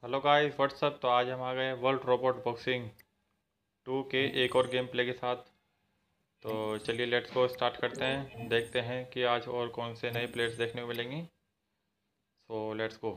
Hello guys what's up. तो आज हम आ गए वर्ल्ड रोबोट बॉक्सिंग 2 के एक और गेम प्ले के साथ। तो चलिए लेट्स गो स्टार्ट करते हैं। देखते हैं कि आज और कौन से नए प्लेयर्स देखने को मिलेंगी। सो लेट्स गो।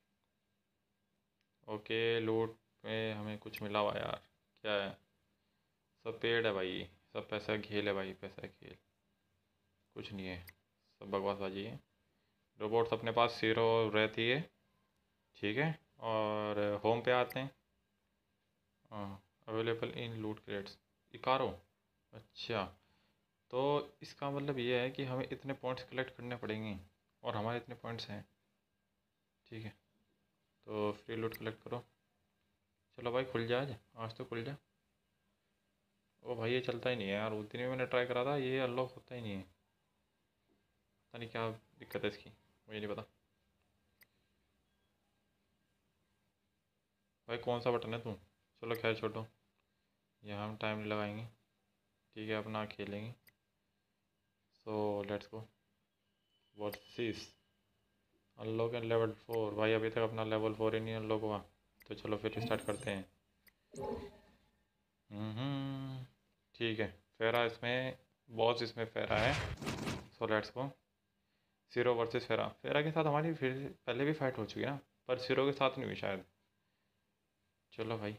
ओके, लूट में हमें कुछ मिला हुआ यार। क्या है? सब पेड़ है भाई, सब पैसा खेल है भाई, पैसा खेल। कुछ नहीं है, सब बकवासबाजी है। रोबोट्स अपने पास 0 रहती है, ठीक है। और होम पे आते हैं। अवेलेबल इन लूट क्रेट्स इकारो। अच्छा, तो इसका मतलब ये है कि हमें इतने पॉइंट्स कलेक्ट करने पड़ेंगे और हमारे इतने पॉइंट्स हैं, ठीक है। तो फ्री लूट कलेक्ट करो। चलो भाई खुल जा, आज तो खुल जा। ओ भाई ये चलता ही नहीं है यार, उस दिन भी मैंने ट्राई करा था, ये अनलॉक होता ही नहीं है। पता नहीं क्या दिक्कत है इसकी, मुझे नहीं पता। भाई कौन सा बटन है तू? चलो खैर छोड़ो, यहाँ हम टाइम नहीं लगाएंगे, ठीक है, अपना खेलेंगे। So let's go versus unlock and level 4। भाई अभी तक अपना लेवल 4 ही नहीं अनलॉक हुआ, तो चलो फिर स्टार्ट करते हैं। ठीक है। फेरा इसमें, बॉस इसमें फेरा है। So let's go. सीरो वर्सेस फेरा। फेरा के साथ हमारी फिर पहले भी फाइट हो चुकी है ना, पर सीरो के साथ नहीं हुई शायद। चलो भाई।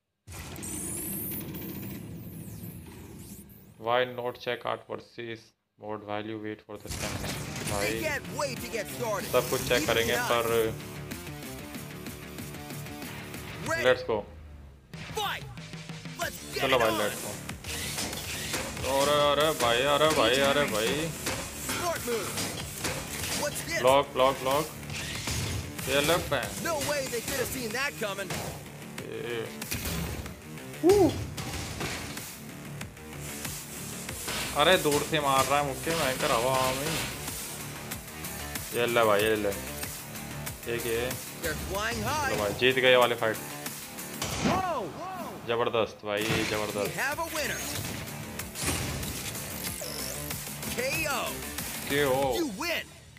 Why not check out versus mode value wait for the stamina. भाई सब कुछ चेक करेंगे पर लेट्स गो। चलो भाई लेट्स गो। अरे अरे भाई, अरे भाई, अरे भाई, ब्लॉक ब्लॉक ब्लॉक। ये लेफ्ट है। अरे दूर से मार रहा है मुक्के भयंकर हवा में। ये ले भाई, ये ले एक ये। चलो भाई जीत गए वाले फाइट। जबरदस्त भाई, जबरदस्त। KO।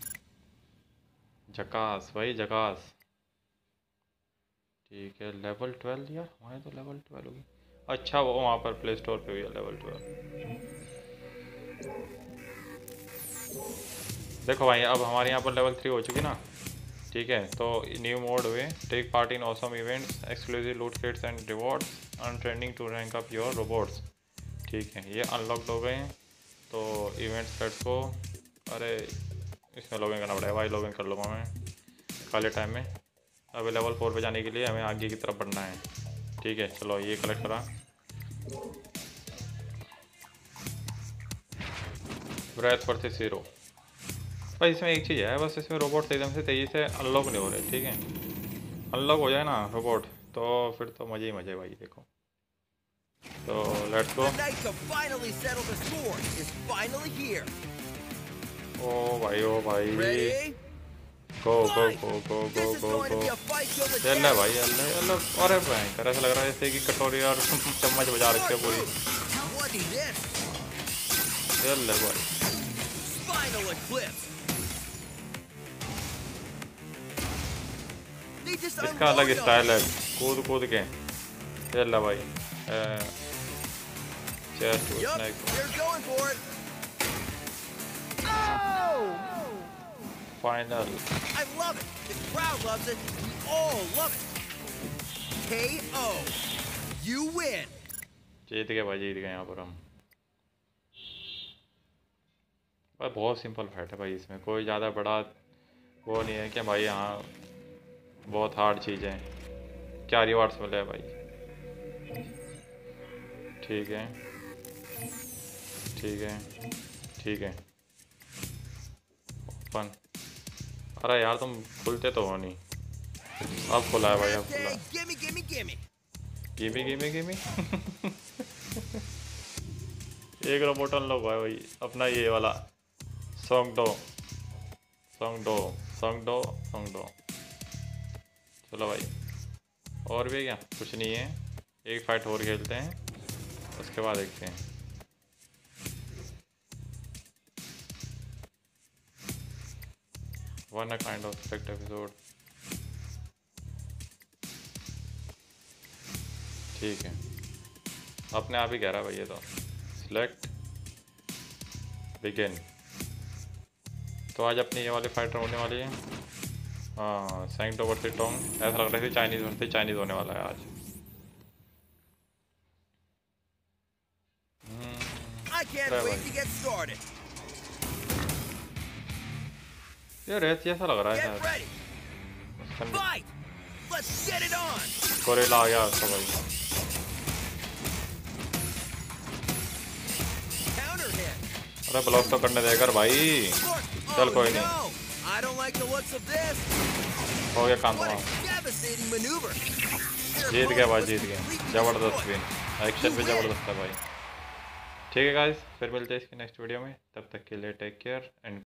झकास भाई झकास। ठीक है, लेवल 12 यार, हमारे तो लेवल 12 होगी। अच्छा वो वहाँ पर प्ले स्टोर पे हुई है लेवल 12। देखो भाई अब हमारे यहाँ पर लेवल 3 हो चुकी ना, ठीक है। तो न्यू मोड हुए, take part in awesome events, exclusive loot crates and rewards, earn trending to rank up your robots. ठीक है, ये अनलॉक्ड हो गए हैं। तो इवेंट्स सेट्स को, अरे इसमें लॉगिन करना पड़ेगा भाई, लॉगिन कर लूँगा मैं खाली टाइम में। अभी लेवल 4 पे जाने के लिए हमें आगे की तरफ बढ़ना है, ठीक है। चलो ये कलेक्ट करा। Breath versus 0। पर इसमें एक चीज़ है बस, इसमें रोबोट एकदम से तेज़ी से अनलॉक नहीं हो रहे, ठीक है। अनलॉक हो जाए ना रोबोट तो फिर तो मज़े ही मज़े भाई, देखो। तो लेट्स गो। ओ भाई, ओ भाई, गो गो गो गो गो गो गो। चल भाई, अल्लाह अल्लाह। अरे भयंकर, ऐसा लग रहा है जैसे कि कटोरी और चम्मच बजा रखी है पूरी। चल भाई, इसका अलग स्टाइल है, कूद कूद के। चल भाई, फाइनल। जीत गए भाई, जीत गए यहाँ पर हम। भाई बहुत सिंपल फाइट है भाई, इसमें कोई ज़्यादा बड़ा वो नहीं है कि भाई यहाँ बहुत हार्ड चीज़ें। क्या रिवार्ड्स मिले भाई? ठीक है, ठीक है, ठीक है। ओपन। अरे यार तुम खुलते तो हो नहीं। अब खुला है भाई, अब खुला है। Gimme gimme gimme. एक रोबोट अनलॉक हुआ है भाई, अपना ये वाला सॉन्ग दो, सॉन्ग दो, सॉन्ग दो, सॉन्ग दो। चलो भाई, और भी क्या? कुछ नहीं है, एक फाइट और खेलते हैं, उसके बाद देखते हैं। One a kind of select episode. ठीक है, अपने आप ही कह रहा है भाई ये तो। Select begin. तो आज अपनी ये वाली फाइटर होने वाली है। हाँ, सेंट ओवर द टोंग। ऐसा लग रहा है चाइनीज़ होने वाला है आज। अरे भाई ये रेत ऐसा लग रहा है शायद। कोरेला आ गया उसका भाई। अरे ब्लॉक तो करने देकर भाई। चल कोई नहीं, हो गया काम तमाम। जीत गया भाई, जीत गया। ज़बरदस्त विन, एक्शन भी ज़बरदस्त है भाई। ठीक है गाइस, फिर मिलते हैं इसकी नेक्स्ट वीडियो में। तब तक के लिए टेक केयर एंड